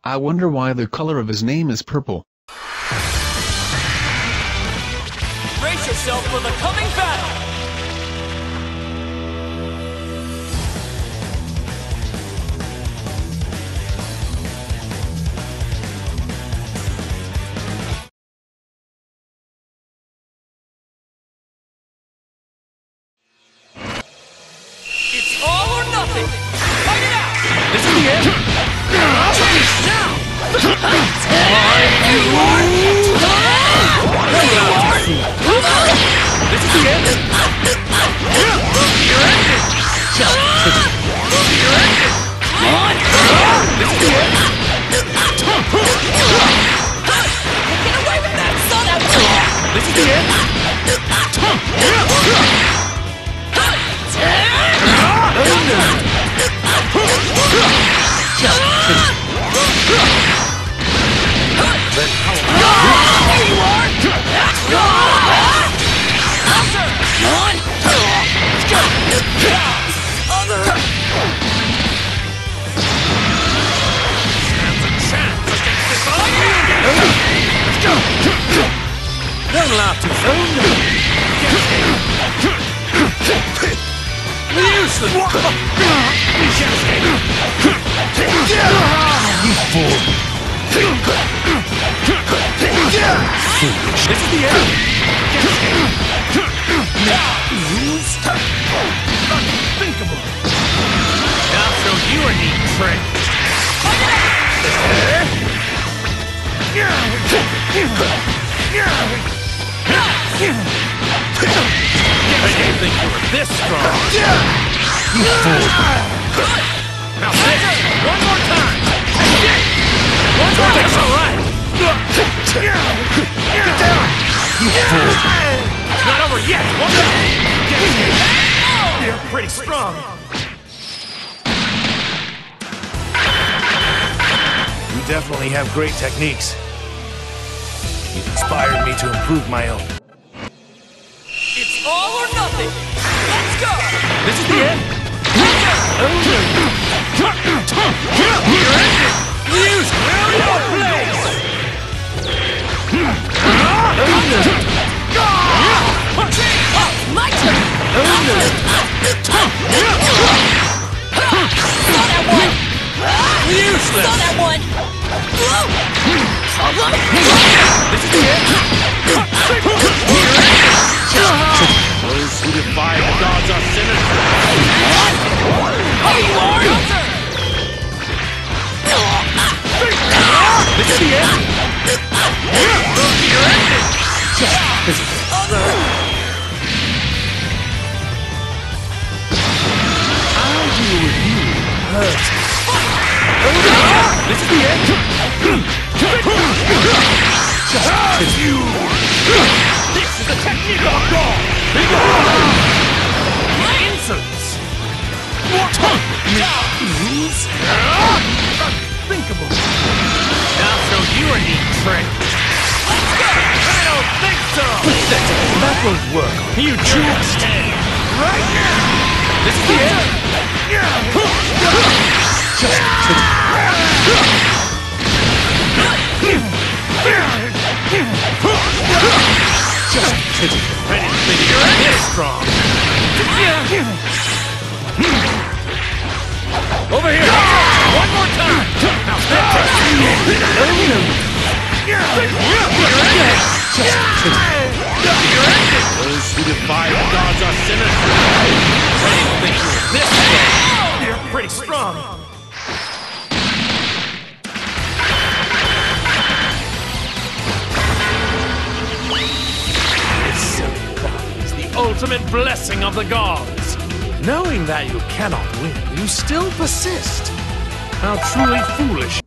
I wonder why the color of his name is purple. Brace yourself for the coming battle! It's all or nothing! Fight it out! This is the end! Now! This is the end! You're ended! You're ended! This is the end! Get away with that! Saw that one! This is the end! There you are! Closer! One! Let's go! Other! Stands a chance against this Let's go! Don't laugh too soon! Useless! You fool! This is the end! Unthinkable! Now show you a neat trick! I didn't think you were this strong! You fool! Now this! One more time! One more time! That's alright! Get down! You fool! It's not over yet! One more! You're pretty strong! You definitely have great techniques. You've inspired me to improve my own. It's all or nothing! Let's go! This is the end! You're ended! Use your place! My turn! Saw that one! Useless! Saw that one! Problem? This is the end! Those who defy the gods are sinners! Here you are! This is the end! You're ended! Other! I'll deal with you first. This is the end! You! This is the technique of a god! Insolence! Unthinkable! Now show you a neat trick! I don't think so! Pathetic! That won't work! You jerks! Right now! This is the end! I didn't think you were this strong! Over here! One more time! Now those who defy the gods are sinners! I didn't think you were this strong! You're pretty strong! This silly body is the ultimate blessing of the gods! Knowing that you cannot win, you still persist. How truly foolish.